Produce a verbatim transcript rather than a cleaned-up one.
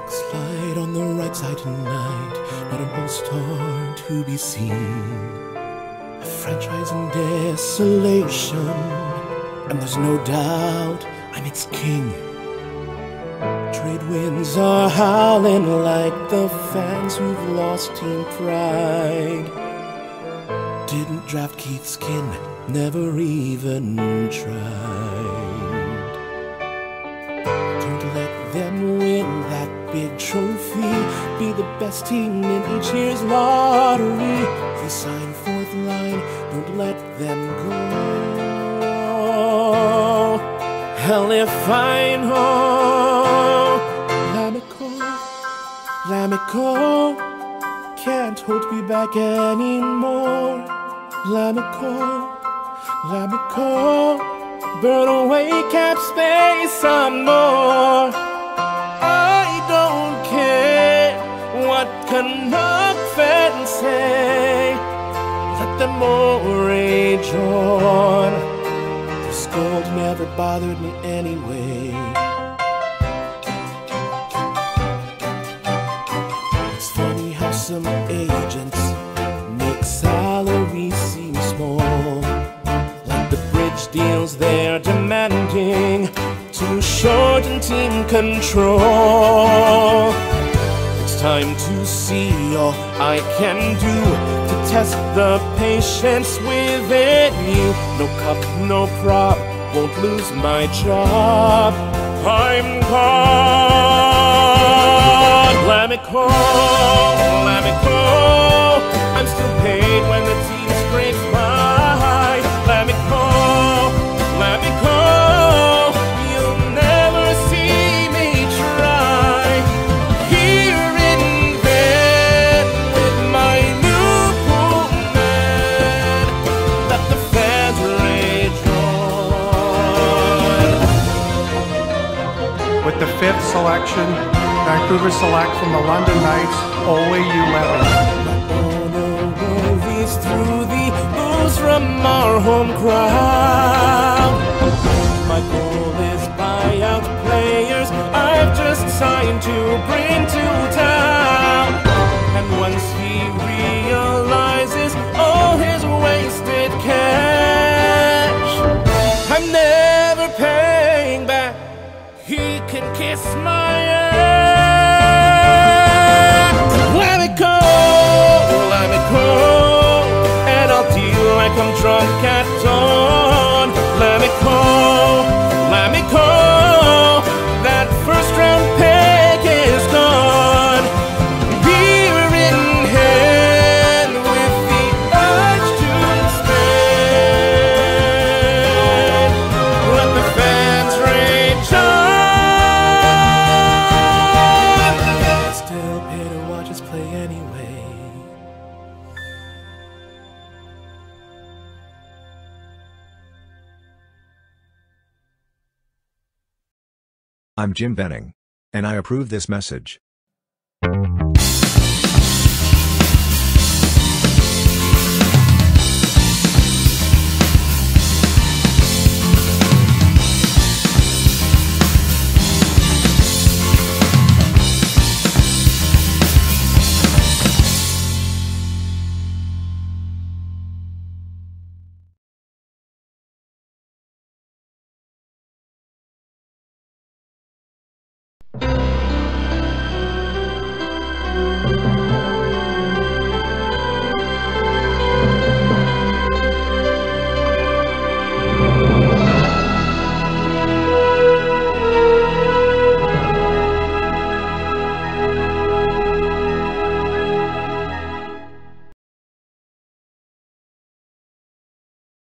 Slide on the right side tonight, not a whole star to be seen. A franchise in desolation, and there's no doubt I'm its king. Trade winds are howling like the fans who've lost team pride. Didn't draft Keith's kin, never even tried. Don't let them win that big trophy, be the best team in each year's lottery. They sign fourth line, don't let them go. Hell if I know, Lammikko, Lammikko, can't Holtby back anymore. Lammikko, Lammikko, burn away cap space some more. I don't care what Canuck fans say, let them all rage on. The scold never bothered me anyway. It's funny how some agents make salaries seem small, like the bridge deals they're demanding to shorten team control. It's time to see all I can do to test the patience within you. No cup, no prob, won't lose my job. I'm gone. Lammikko, Lammikko, I'm still paid when the team scrapes by. Lammikko, Lammikko, you'll never see me try. Here in bed with my new pool man, let the fans rage on. With the fifth selection, Vancouver select from the London Knights, Ole Mayuga. Through the booze from our home crowd. My goal is buyout players I've just signed to bring to town. And once he realizes all his wasted cash, I'm never paying back. He can kiss my ass. Lammikko, Lammikko, like I'm drunk at dawn. Lammikko, Lammikko, that first round pick is gone. We're in hand with the urge to spend. Let the fans rage on. Still pay to watch us play anyway. I'm Jim Benning, and I approve this message. Thank you.